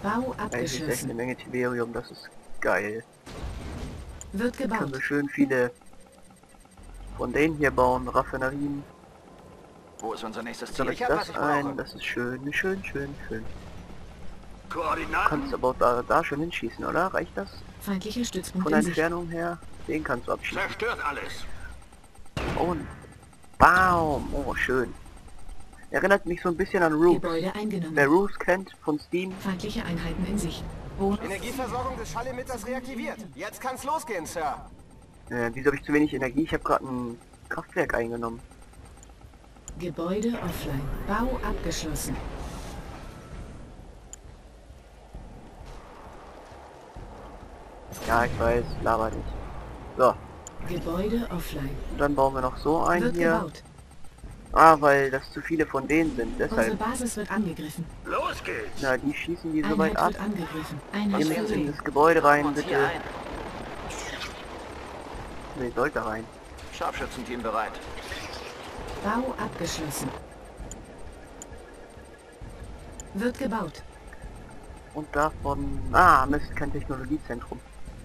Bau Eigentlich ist echt abgeschlossen. eine Menge Tiberium, das ist geil. Wird Können gebaut. wir schön viele von denen hier bauen, Raffinerien. Wo ist unser nächstes Ziel? Sammle Ich hab, was das ich ein, brauche. das ist schön, schön, schön, schön. Du Koordinaten? kannst aber da schon hinschießen, oder? Reicht das? Feindlicher Stützpunkt Von in der Sicht. Entfernung her, den kannst du abschießen. Zerstört alles. Und Baum, oh schön. Erinnert mich so ein bisschen an Roos. Gebäude eingenommen. Wer Roos kennt von Steam, Feindliche Einheiten in Sicht. Bonus. Energieversorgung des Schallemitters reaktiviert. Jetzt kann's losgehen, Sir. wieso habe ich zu wenig Energie? Ich habe gerade ein Kraftwerk eingenommen. Gebäude offline. Bau abgeschlossen. Ja, ich weiß, laber nicht. So, Gebäude offline. und dann bauen wir noch so ein Wird hier. gebaut. Ah, weil das zu viele von denen sind, Unsere deshalb. Basis wird angegriffen. Los geht's. Na, die schießen die so weit Einheit ab. wird angegriffen. Geh Einheit mit in verloren. das Gebäude rein, Uns hier bitte. ein. Nee, sollte rein. Scharfschützenteam bereit. Bau abgeschlossen. Wird gebaut. Und davon... Ah, Mist, kein Technologiezentrum.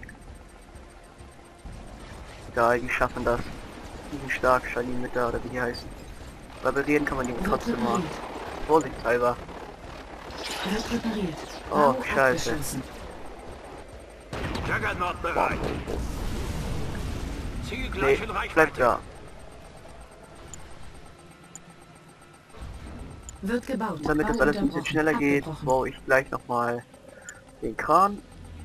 Egal, die schaffen das. Die sind stark, Schallimitter oder wie die heißen. Reparieren kann man die Wird trotzdem mal. repariert. Vorsichtshalber. Wird repariert. Oh, Bau scheiße. abgeschlossen. Juggernaut bereit. Ziel Nee, gleich in bleib Reichweite. da. Wird gebaut. Und damit das Bau alles ein bisschen unterbrochen. schneller geht, Abgebrochen. baue ich gleich nochmal den Kran.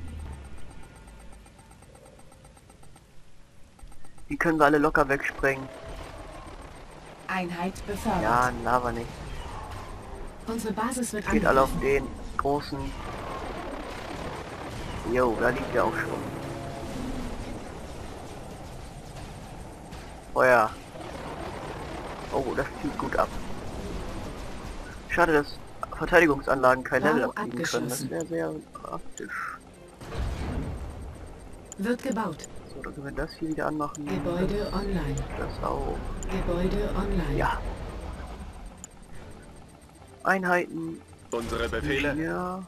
Die können wir alle locker wegsprengen. Einheit befördert. Ja, Lava nicht. Unsere Basis wird Geht alle auf angegriffen. den großen. Jo, da liegt er auch schon. Feuer. Oh, das zieht gut ab. Schade, dass Verteidigungsanlagen kein Bau Level abgeben können. Das abgeschlossen. wäre sehr praktisch. Wird gebaut. So, dann können wir das hier wieder anmachen. Gebäude online. Das auch. Gebäude online. Ja. Einheiten. Unsere Befehle? Ja.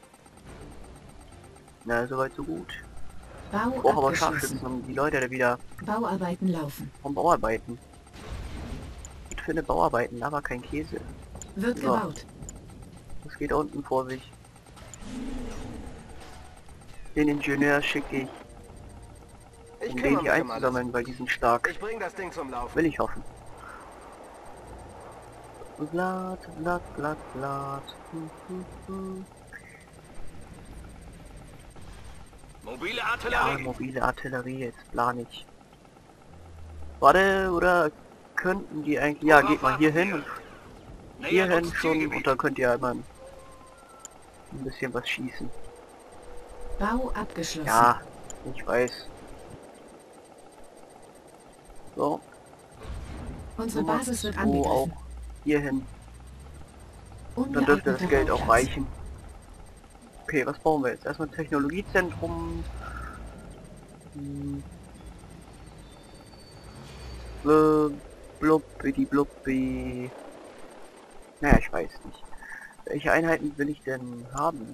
Na, soweit so gut. Bau Ich brauche aber abgeschlossen. Scharfschützen, um die Leute da wieder Bauarbeiten laufen. vom Bauarbeiten. Was für eine Bauarbeiten, aber kein Käse. Wird So. gebaut. Was geht da unten vor sich? Den Ingenieur schicke ich, Ich um den kümmere hier mich um alles. einzusammeln, weil die sind stark. Ich bring das Ding zum Laufen. Will ich hoffen. Blatt, Blatt, Blatt, Blatt. Mobile Ja, Artillerie. mobile Artillerie, jetzt plan ich. Warte, oder könnten die eigentlich... Ja, geht mal hier hin und hier Nähert hin uns schon Zielgebiet. und dann könnt ihr immer ein bisschen was schießen. Bau abgeschlossen. Ja, ich weiß. So, Unsere Nummer Basis wird 2 auch angegriffen. hier hin. Dann dürfte das Geld auch reichen. Okay, was brauchen wir jetzt? Erstmal ein Technologiezentrum. Blubbi, blubbi. Naja, ich weiß nicht. Welche Einheiten will ich denn haben?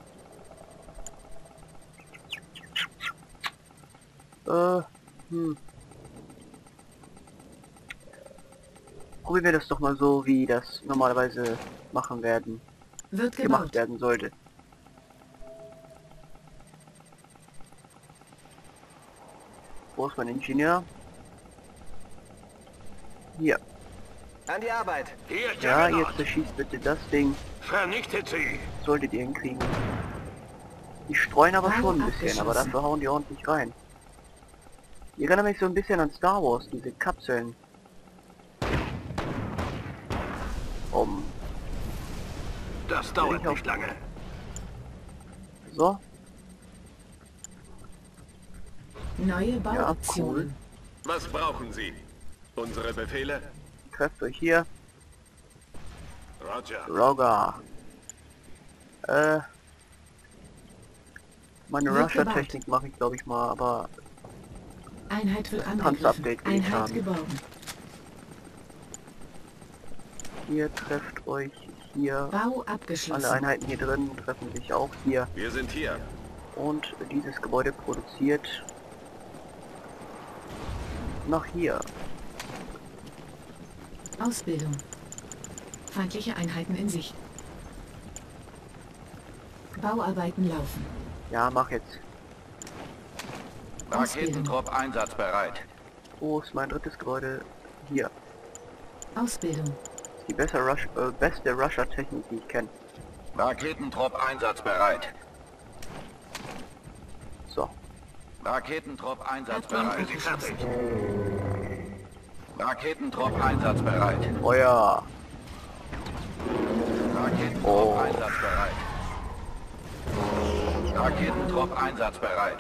Probieren wir das doch mal so, wie das normalerweise machen werden, Wird gemacht gebaut. werden sollte. Wo ist mein Ingenieur? Hier. An die Arbeit. Hier, Ja, Juggernaut. jetzt verschießt bitte das Ding. Vernichtet sie. Solltet ihr hinkriegen. Die streuen aber Bau schon ein bisschen, aber abgeschlossen. dafür hauen die ordentlich rein. Die erinnern mich so ein bisschen an Star Wars, diese Kapseln. Das dauert Ich auch. nicht lange. So, Neue ja, Bauoptionen. cool. Was brauchen Sie? Unsere Befehle? Trefft euch hier. Roger. Roger. Meine Wird Rusher-Technik mache ich glaube ich mal, aber Einheit wird Panzer-Update angegriffen. will ich Einheit haben. gebaut. hier trefft euch hier. Bau abgeschlossen. Alle Einheiten hier drin treffen sich auch hier. Wir sind hier. Und dieses Gebäude produziert nach hier. Ausbildung. Feindliche Einheiten in Sicht. Bauarbeiten laufen. Ja, mach jetzt. Raketentrupp einsatzbereit. Wo ist mein drittes Gebäude? Hier. Ausbildung. Die beste Rusher-Technik, die ich kenne. Raketentrupp einsatzbereit. So. Raketentrupp Erdbahn einsatzbereit. abgeschlossen. Raketentrupp einsatzbereit. Feuer. Raketentrupp Oh. einsatzbereit. Raketentrupp einsatzbereit.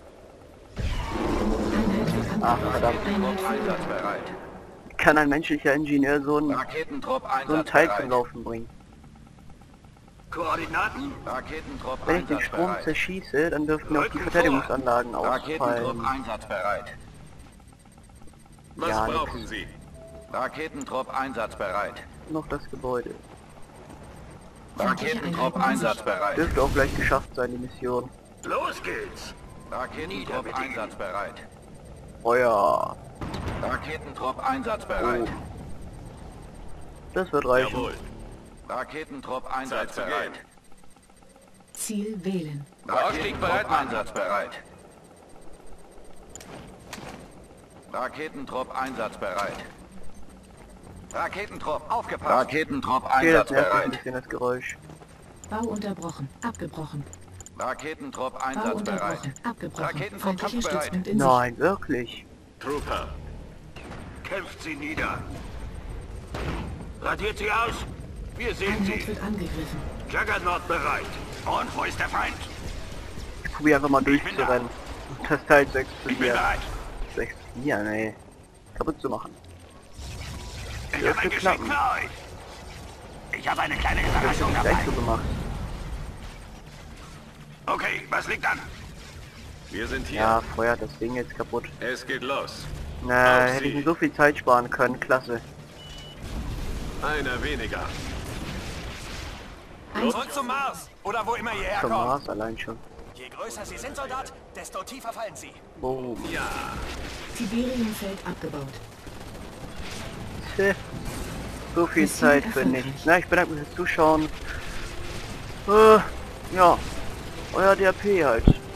Einheit wird Ach, angegriffen. verdammt. Einheit Trupp verloren. einsatzbereit. Kann ein menschlicher Ingenieur so ein Raketentrupp Teil zum einsatzbereit. Laufen bringen? Koordinaten? Raketentrupp Wenn ich den Strom einsatzbereit. zerschieße, dann dürften auch die Rücken Verteidigungsanlagen Raketentrupp ausfallen. einsatzbereit. Was Ja, brauchen nix. Sie? Raketentrupp einsatzbereit. Noch das Gebäude. Raketentrupp einsatzbereit. Dürfte auch gleich geschafft sein, die Mission. Los geht's! Raketentrupp einsatzbereit. Feuer. Raketentrupp einsatzbereit. Das wird reichen. Jawohl. Raketentrupp Zeit zu einsatzbereit. gehen. Ziel wählen. Raketentrupp einsatzbereit. Raketentrupp einsatzbereit. Raketentrupp, aufgepasst. Raketentrupp Okay, das nervt mich ein einsatzbereit. bisschen, das Geräusch. Bau unterbrochen. Abgebrochen. Raketentrupp Bau einsatzbereit. unterbrochen. Abgebrochen. Raketentrupp Feindlicher kampfbereit. Stützpunkt in Sicht. Nein, wirklich. Trooper. Kämpft sie nieder! Radiert sie aus! Wir sehen Einheit sie! wird angegriffen. Juggernaut bereit! Und wo ist der Feind? Ich probiere einfach mal durchzurennen. Und das Teil zu Ich bin explodieren. bereit! Zu explodieren, ey. Kaputt zu machen. Ich Ja, habe ein für Geschenk Knappen. für euch! Ich habe eine kleine Das Überraschung ist dabei! gleich so gemacht. Okay, was liegt an? Wir sind hier. Ja, feuert das Ding jetzt kaputt. Es geht los. Na, Auf hätte ich Sie. mir so viel Zeit sparen können. Klasse. Einer weniger. Zurück zum Mars. Oder wo immer ihr Zum herkommt. Mars allein schon. Je größer sie sind, Soldat, desto tiefer fallen sie. Boom. Ja. Sibirienfeld abgebaut. Tja, so viel Mission Zeit für erfolgreich. nichts. Na, ich bedanke mich fürs Zuschauen. Ja, euer DRP halt.